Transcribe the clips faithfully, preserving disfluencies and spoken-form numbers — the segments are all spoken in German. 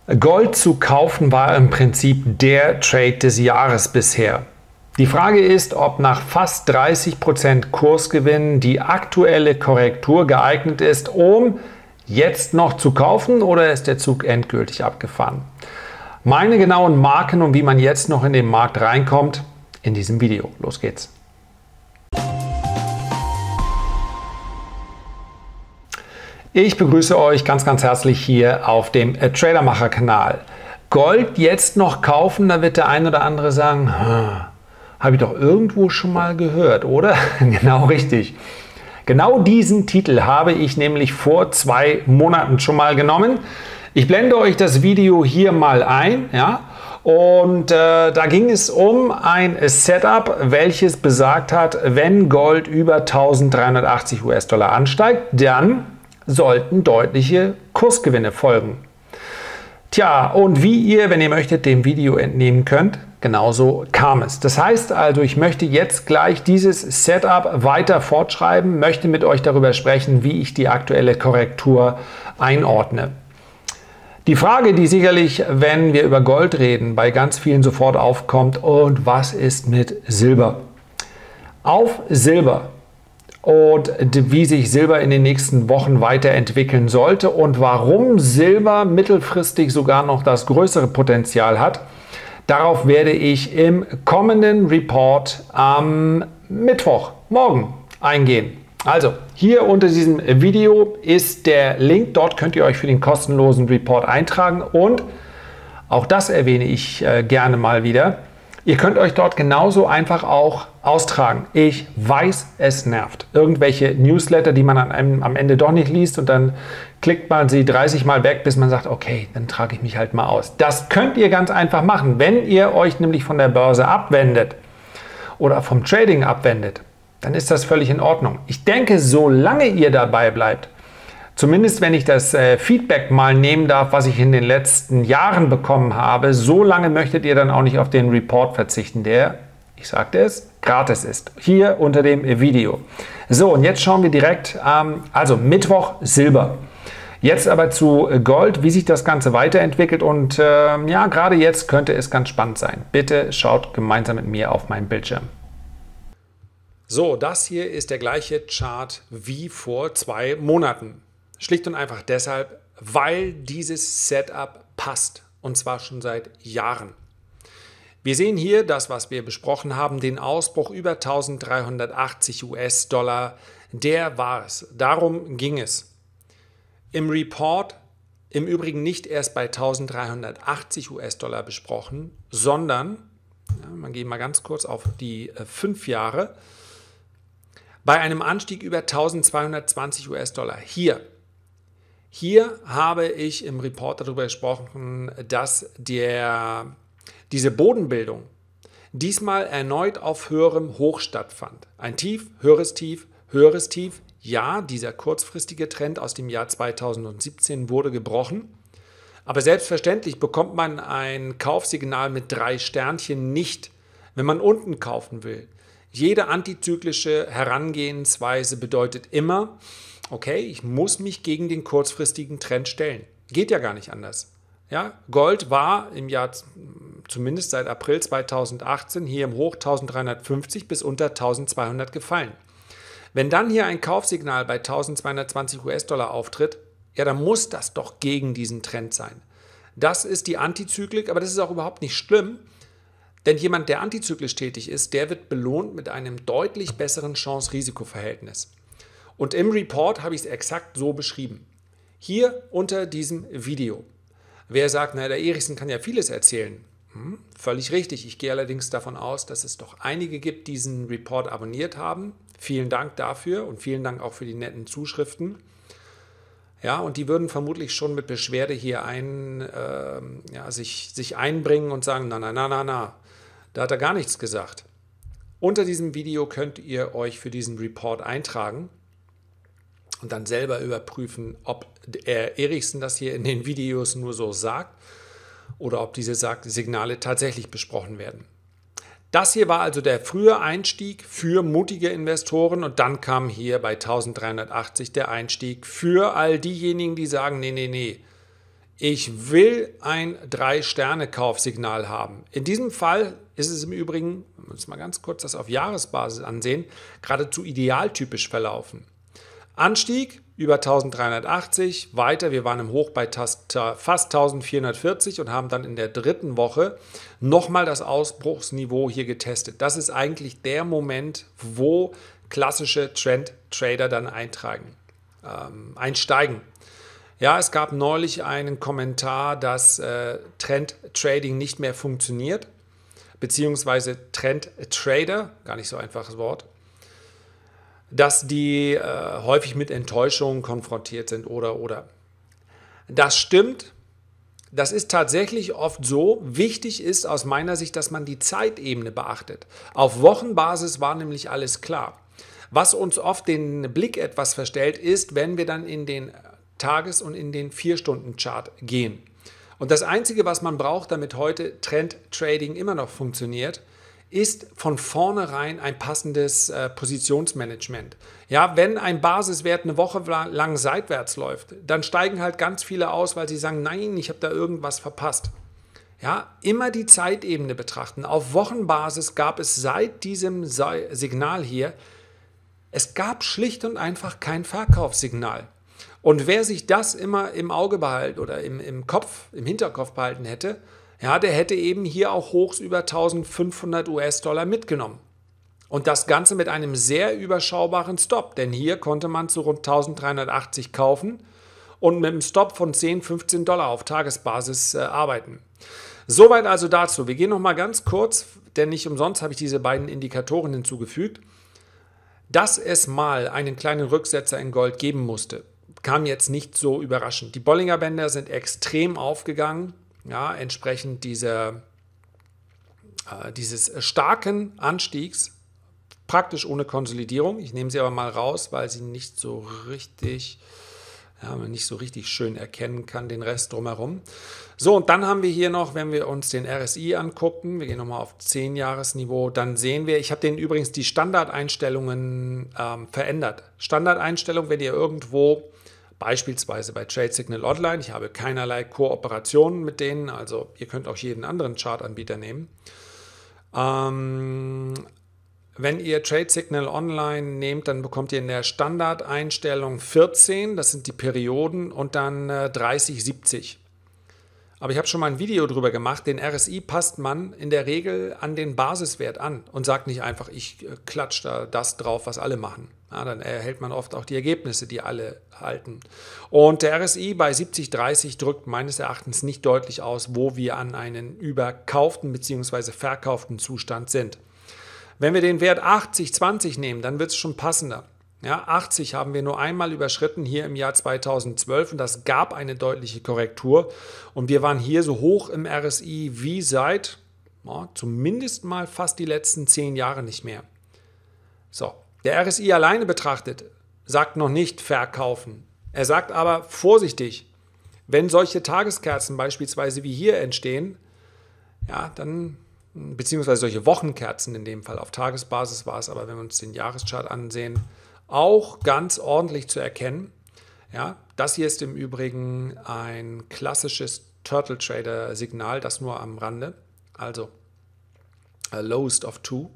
Gold zu kaufen war im Prinzip der Trade des Jahres bisher. Die Frage ist, ob nach fast dreißig Prozent Kursgewinn die aktuelle Korrektur geeignet ist, um jetzt noch zu kaufen, oder ist der Zug endgültig abgefahren? Meine genauen Marken und wie man jetzt noch in den Markt reinkommt, in diesem Video. Los geht's! Ich begrüße euch ganz, ganz herzlich hier auf dem Tradermacher-Kanal. Gold jetzt noch kaufen, da wird der ein oder andere sagen, habe ich doch irgendwo schon mal gehört, oder? Genau richtig. Genau diesen Titel habe ich nämlich vor zwei Monaten schon mal genommen. Ich blende euch das Video hier mal ein, ja. Und äh, da ging es um ein Setup, welches besagt hat, wenn Gold über eintausenddreihundertachtzig US-Dollar ansteigt, dann sollten deutliche Kursgewinne folgen. Tja, und wie ihr, wenn ihr möchtet, dem Video entnehmen könnt, genauso kam es. Das heißt also, ich möchte jetzt gleich dieses Setup weiter fortschreiben, möchte mit euch darüber sprechen, wie ich die aktuelle Korrektur einordne. Die Frage, die sicherlich, wenn wir über Gold reden, bei ganz vielen sofort aufkommt: und was ist mit Silber? Auf Silber und wie sich Silber in den nächsten Wochen weiterentwickeln sollte und warum Silber mittelfristig sogar noch das größere Potenzial hat, darauf werde ich im kommenden Report am Mittwoch, morgen, eingehen. Also, hier unter diesem Video ist der Link, dort könnt ihr euch für den kostenlosen Report eintragen und auch das erwähne ich äh, gerne mal wieder. Ihr könnt euch dort genauso einfach auch austragen. Ich weiß, es nervt. Irgendwelche Newsletter, die man an einem, am Ende doch nicht liest und dann klickt man sie dreißig Mal weg, bis man sagt, okay, dann trage ich mich halt mal aus. Das könnt ihr ganz einfach machen. Wenn ihr euch nämlich von der Börse abwendet oder vom Trading abwendet, dann ist das völlig in Ordnung. Ich denke, solange ihr dabei bleibt, zumindest wenn ich das äh, Feedback mal nehmen darf, was ich in den letzten Jahren bekommen habe, so lange möchtet ihr dann auch nicht auf den Report verzichten, der, ich sagte es, gratis ist. Hier unter dem Video. So, und jetzt schauen wir direkt, ähm, also Mittwoch Silber. Jetzt aber zu Gold, wie sich das Ganze weiterentwickelt und äh, ja, gerade jetzt könnte es ganz spannend sein. Bitte schaut gemeinsam mit mir auf meinen Bildschirm. So, das hier ist der gleiche Chart wie vor zwei Monaten. Schlicht und einfach deshalb, weil dieses Setup passt, und zwar schon seit Jahren. Wir sehen hier das, was wir besprochen haben, den Ausbruch über eintausenddreihundertachtzig US-Dollar, der war es. Darum ging es. Im Report im Übrigen nicht erst bei eintausenddreihundertachtzig US-Dollar besprochen, sondern, ja, man geht mal ganz kurz auf die äh, fünf Jahre, bei einem Anstieg über eintausendzweihundertzwanzig US-Dollar. Hier. Hier habe ich im Report darüber gesprochen, dass der, diese Bodenbildung diesmal erneut auf höherem Hoch stattfand. Ein Tief, höheres Tief, höheres Tief. Ja, dieser kurzfristige Trend aus dem Jahr zweitausendsiebzehn wurde gebrochen. Aber selbstverständlich bekommt man ein Kaufsignal mit drei Sternchen nicht, wenn man unten kaufen will. Jede antizyklische Herangehensweise bedeutet immer, okay, ich muss mich gegen den kurzfristigen Trend stellen. Geht ja gar nicht anders. Ja, Gold war im Jahr, zumindest seit April zweitausendachtzehn, hier im Hoch eintausenddreihundertfünfzig bis unter eintausendzweihundert gefallen. Wenn dann hier ein Kaufsignal bei eintausendzweihundertzwanzig US-Dollar auftritt, ja, dann muss das doch gegen diesen Trend sein. Das ist die Antizyklik, aber das ist auch überhaupt nicht schlimm. Denn jemand, der antizyklisch tätig ist, der wird belohnt mit einem deutlich besseren Chance-Risiko-Verhältnis. Und im Report habe ich es exakt so beschrieben. Hier unter diesem Video. Wer sagt, na, der Erichsen kann ja vieles erzählen. Hm, völlig richtig. Ich gehe allerdings davon aus, dass es doch einige gibt, die diesen Report abonniert haben. Vielen Dank dafür und vielen Dank auch für die netten Zuschriften. Ja, und die würden vermutlich schon mit Beschwerde hier ein, äh, ja, sich, sich einbringen und sagen, na, na, na, na, na. Da hat er gar nichts gesagt. Unter diesem Video könnt ihr euch für diesen Report eintragen und dann selber überprüfen, ob der Erichsen das hier in den Videos nur so sagt oder ob diese Signale tatsächlich besprochen werden. Das hier war also der frühe Einstieg für mutige Investoren und dann kam hier bei eintausenddreihundertachtzig der Einstieg für all diejenigen, die sagen, nee, nee, nee, Ich will ein drei Sterne Kaufsignal haben. In diesem Fall ist es im Übrigen, wenn wir uns mal ganz kurz das auf Jahresbasis ansehen, geradezu idealtypisch verlaufen. Anstieg über eintausenddreihundertachtzig, weiter, wir waren im Hoch bei fast eintausendvierhundertvierzig und haben dann in der dritten Woche nochmal das Ausbruchsniveau hier getestet. Das ist eigentlich der Moment, wo klassische Trend-Trader dann eintragen, ähm, einsteigen. Ja, es gab neulich einen Kommentar, dass äh, Trend-Trading nicht mehr funktioniert, beziehungsweise Trend-Trader, gar nicht so einfaches Wort, dass die äh, häufig mit Enttäuschungen konfrontiert sind oder, oder. Das stimmt, das ist tatsächlich oft so. Wichtig ist aus meiner Sicht, dass man die Zeitebene beachtet. Auf Wochenbasis war nämlich alles klar. Was uns oft den Blick etwas verstellt, ist, wenn wir dann in den Tages- und in den vier-Stunden-Chart gehen. Und das Einzige, was man braucht, damit heute Trend-Trading immer noch funktioniert, ist von vornherein ein passendes äh, Positionsmanagement. Ja, wenn ein Basiswert eine Woche lang seitwärts läuft, dann steigen halt ganz viele aus, weil sie sagen, nein, ich habe da irgendwas verpasst. Ja, immer die Zeitebene betrachten. Auf Wochenbasis gab es seit diesem Signal hier, es gab schlicht und einfach kein Verkaufssignal. Und wer sich das immer im Auge behalten oder im, im Kopf, im Hinterkopf behalten hätte, ja, der hätte eben hier auch Hochs über eintausendfünfhundert US-Dollar mitgenommen. Und das Ganze mit einem sehr überschaubaren Stop, denn hier konnte man zu rund eintausenddreihundertachtzig kaufen und mit einem Stop von zehn, fünfzehn Dollar auf Tagesbasis äh, arbeiten. Soweit also dazu. Wir gehen noch mal ganz kurz, denn nicht umsonst habe ich diese beiden Indikatoren hinzugefügt. Dass es mal einen kleinen Rücksetzer in Gold geben musste, kam jetzt nicht so überraschend. Die Bollinger Bänder sind extrem aufgegangen, ja, entsprechend dieser, äh, dieses starken Anstiegs, praktisch ohne Konsolidierung. Ich nehme sie aber mal raus, weil sie nicht so richtig, ja, man nicht so richtig schön erkennen kann, den Rest drumherum. So, und dann haben wir hier noch, wenn wir uns den R S I angucken, wir gehen nochmal auf zehn-Jahres-Niveau, dann sehen wir, ich habe denen übrigens die Standardeinstellungen ähm, verändert. Standardeinstellung, wenn ihr irgendwo beispielsweise bei Trade Signal Online, ich habe keinerlei Kooperationen mit denen, also ihr könnt auch jeden anderen Chartanbieter nehmen. Ähm, wenn ihr Trade Signal Online nehmt, dann bekommt ihr in der Standardeinstellung vierzehn, das sind die Perioden, und dann äh, dreißig, siebzig. Aber ich habe schon mal ein Video drüber gemacht, den R S I passt man in der Regel an den Basiswert an und sagt nicht einfach, ich äh, klatsche da das drauf, was alle machen. Ja, dann erhält man oft auch die Ergebnisse, die alle halten. Und der R S I bei siebzig dreißig drückt meines Erachtens nicht deutlich aus, wo wir an einen überkauften bzw. verkauften Zustand sind. Wenn wir den Wert achtzig zwanzig nehmen, dann wird es schon passender. Ja, achtzig haben wir nur einmal überschritten hier im Jahr zweitausendzwölf und das gab eine deutliche Korrektur. Und wir waren hier so hoch im R S I wie seit ja, zumindest mal fast die letzten zehn Jahre nicht mehr. So. Der R S I alleine betrachtet sagt noch nicht verkaufen. Er sagt aber vorsichtig, wenn solche Tageskerzen beispielsweise wie hier entstehen, ja, dann, beziehungsweise solche Wochenkerzen in dem Fall, auf Tagesbasis war es, aber wenn wir uns den Jahreschart ansehen, auch ganz ordentlich zu erkennen. Ja, das hier ist im Übrigen ein klassisches Turtle Trader Signal, das nur am Rande, also a lowest of two.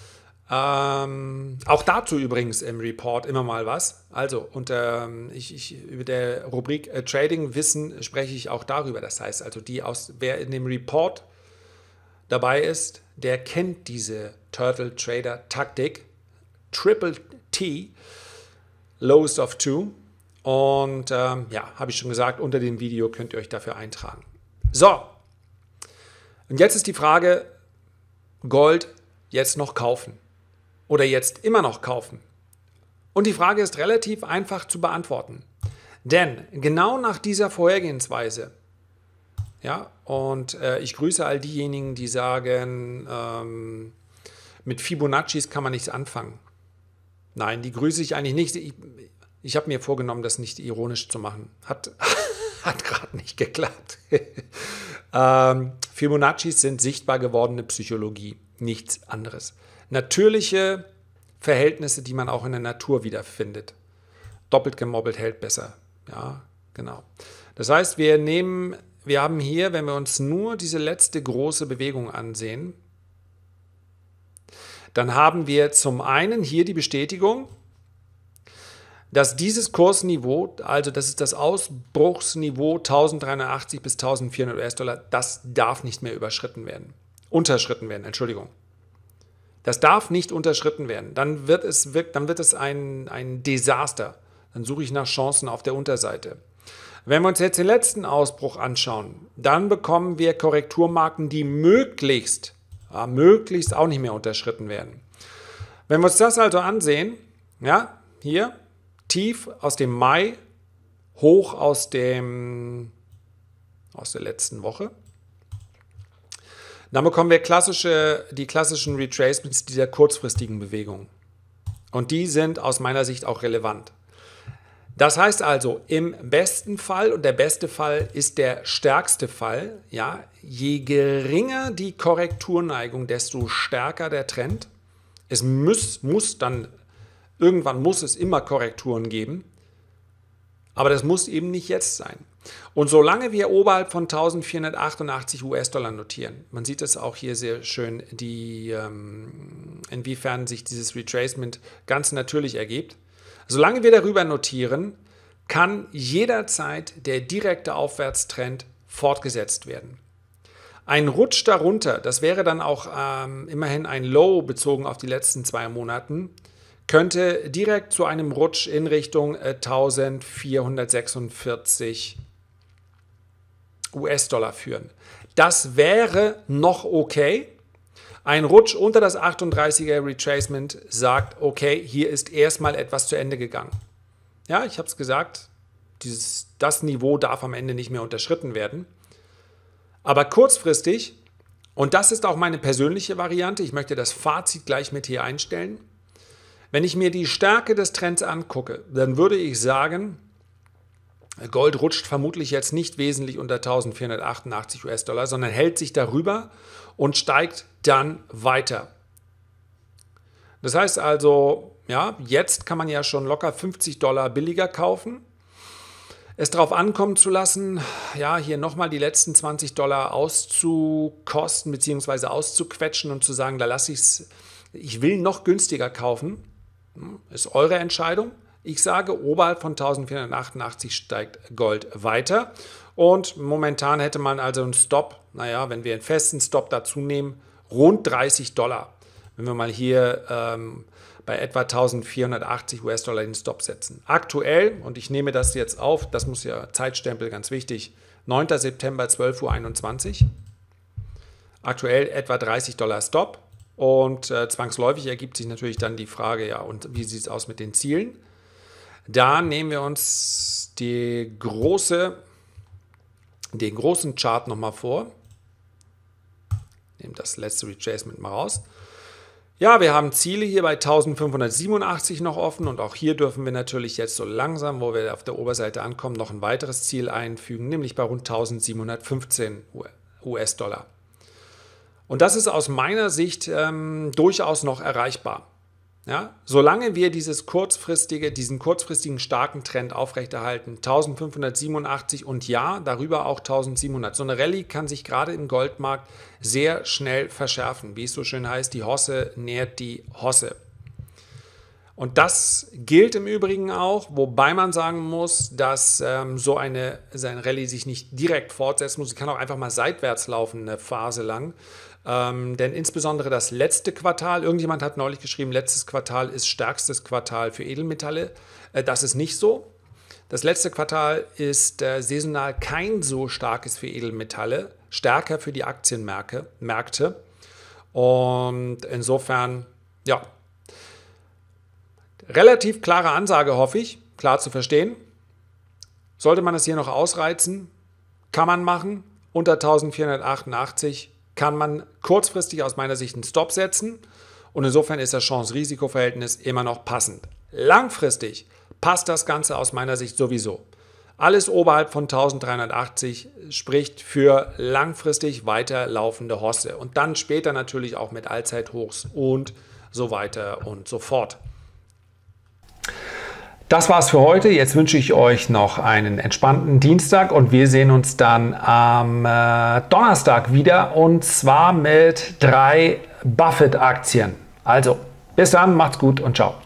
Ähm, auch dazu übrigens im Report immer mal was. Also unter ich, ich, über der Rubrik äh, Trading Wissen spreche ich auch darüber. Das heißt also, die aus, wer in dem Report dabei ist, der kennt diese Turtle Trader Taktik, Triple T, Lowest of Two. Und ähm, ja, habe ich schon gesagt, unter dem Video könnt ihr euch dafür eintragen. So, und jetzt ist die Frage, Gold jetzt noch kaufen oder jetzt immer noch kaufen? Und die Frage ist relativ einfach zu beantworten. Denn genau nach dieser Vorhergehensweise, ja, und äh, ich grüße all diejenigen, die sagen, ähm, mit Fibonaccis kann man nichts anfangen. Nein, die grüße ich eigentlich nicht. Ich, ich habe mir vorgenommen, das nicht ironisch zu machen. Hat, hat gerade nicht geklappt. ähm, Fibonaccis sind sichtbar gewordene Psychologie, nichts anderes. Natürliche Verhältnisse, die man auch in der Natur wiederfindet. Doppelt gemobbelt hält besser. Ja, genau. Das heißt, wir nehmen, wir haben hier, wenn wir uns nur diese letzte große Bewegung ansehen, dann haben wir zum einen hier die Bestätigung, dass dieses Kursniveau, also das ist das Ausbruchsniveau eintausenddreihundertachtzig bis eintausendvierhundert US-Dollar, das darf nicht mehr überschritten werden. Unterschritten werden, Entschuldigung. Das darf nicht unterschritten werden. Dann wird es, dann wird es ein, ein Desaster. Dann suche ich nach Chancen auf der Unterseite. Wenn wir uns jetzt den letzten Ausbruch anschauen, dann bekommen wir Korrekturmarken, die möglichst, ja, möglichst auch nicht mehr unterschritten werden. Wenn wir uns das also ansehen, ja, hier, Tief aus dem Mai, hoch aus, dem, aus der letzten Woche. Dann bekommen wir klassische, die klassischen Retracements dieser kurzfristigen Bewegung. Und die sind aus meiner Sicht auch relevant. Das heißt also, im besten Fall, und der beste Fall ist der stärkste Fall, ja, je geringer die Korrekturneigung, desto stärker der Trend. Es muss, muss dann Irgendwann muss es immer Korrekturen geben, aber das muss eben nicht jetzt sein. Und solange wir oberhalb von eintausendvierhundertachtundachtzig US-Dollar notieren, man sieht es auch hier sehr schön, die, ähm, inwiefern sich dieses Retracement ganz natürlich ergibt. Solange wir darüber notieren, kann jederzeit der direkte Aufwärtstrend fortgesetzt werden. Ein Rutsch darunter, das wäre dann auch ähm, immerhin ein Low bezogen auf die letzten zwei Monate, könnte direkt zu einem Rutsch in Richtung eintausendvierhundertsechsundvierzig US-Dollar führen. Das wäre noch okay. Ein Rutsch unter das achtunddreißiger Retracement sagt, okay, hier ist erstmal etwas zu Ende gegangen. Ja, ich habe es gesagt, dieses, das Niveau darf am Ende nicht mehr unterschritten werden. Aber kurzfristig, und das ist auch meine persönliche Variante, ich möchte das Fazit gleich mit hier einstellen. Wenn ich mir die Stärke des Trends angucke, dann würde ich sagen, Gold rutscht vermutlich jetzt nicht wesentlich unter eintausendvierhundertachtundachtzig US-Dollar, sondern hält sich darüber und steigt dann weiter. Das heißt also, ja, jetzt kann man ja schon locker fünfzig Dollar billiger kaufen. Es darauf ankommen zu lassen, ja, hier nochmal die letzten zwanzig Dollar auszukosten bzw. auszuquetschen und zu sagen, da lasse ich es, ich will noch günstiger kaufen. Ist eure Entscheidung. Ich sage, oberhalb von eintausendvierhundertachtundachtzig steigt Gold weiter. Und momentan hätte man also einen Stop, naja, wenn wir einen festen Stop dazu nehmen, rund dreißig Dollar. Wenn wir mal hier ähm, bei etwa eintausendvierhundertachtzig US-Dollar den Stop setzen. Aktuell, und ich nehme das jetzt auf, das muss ja Zeitstempel, ganz wichtig, neunter September, zwölf Uhr einundzwanzig. Aktuell etwa dreißig Dollar Stop. Und äh, zwangsläufig ergibt sich natürlich dann die Frage, ja, und wie sieht es aus mit den Zielen? Da nehmen wir uns die große, den großen Chart nochmal vor. Nehmen das letzte Retracement mal raus. Ja, wir haben Ziele hier bei eintausendfünfhundertsiebenundachtzig noch offen und auch hier dürfen wir natürlich jetzt so langsam, wo wir auf der Oberseite ankommen, noch ein weiteres Ziel einfügen, nämlich bei rund eintausendsiebenhundertfünfzehn US-Dollar. Und das ist aus meiner Sicht ähm, durchaus noch erreichbar. Ja? Solange wir dieses kurzfristige, diesen kurzfristigen starken Trend aufrechterhalten, eintausendfünfhundertsiebenundachtzig und ja, darüber auch eintausendsiebenhundert. So eine Rallye kann sich gerade im Goldmarkt sehr schnell verschärfen. Wie es so schön heißt, die Hosse nährt die Hosse. Und das gilt im Übrigen auch, wobei man sagen muss, dass ähm, so eine, so eine Rallye sich nicht direkt fortsetzen muss. Sie kann auch einfach mal seitwärts laufen, eine Phase lang. Ähm, denn insbesondere das letzte Quartal, irgendjemand hat neulich geschrieben, letztes Quartal ist stärkstes Quartal für Edelmetalle. Äh, das ist nicht so. Das letzte Quartal ist äh, saisonal kein so starkes für Edelmetalle, stärker für die Aktienmärkte. Märkte. Und insofern, ja, relativ klare Ansage, hoffe ich, klar zu verstehen. Sollte man es hier noch ausreizen, kann man machen. Unter eintausendvierhundertachtundachtzig kann man kurzfristig aus meiner Sicht einen Stop setzen. Und insofern ist das Chance-Risiko-Verhältnis immer noch passend. Langfristig passt das Ganze aus meiner Sicht sowieso. Alles oberhalb von eintausenddreihundertachtzig spricht für langfristig weiterlaufende Hosse. Und dann später natürlich auch mit Allzeithochs und so weiter und so fort. Das war's für heute. Jetzt wünsche ich euch noch einen entspannten Dienstag und wir sehen uns dann am äh, Donnerstag wieder und zwar mit drei Buffett-Aktien. Also, bis dann, macht's gut und ciao.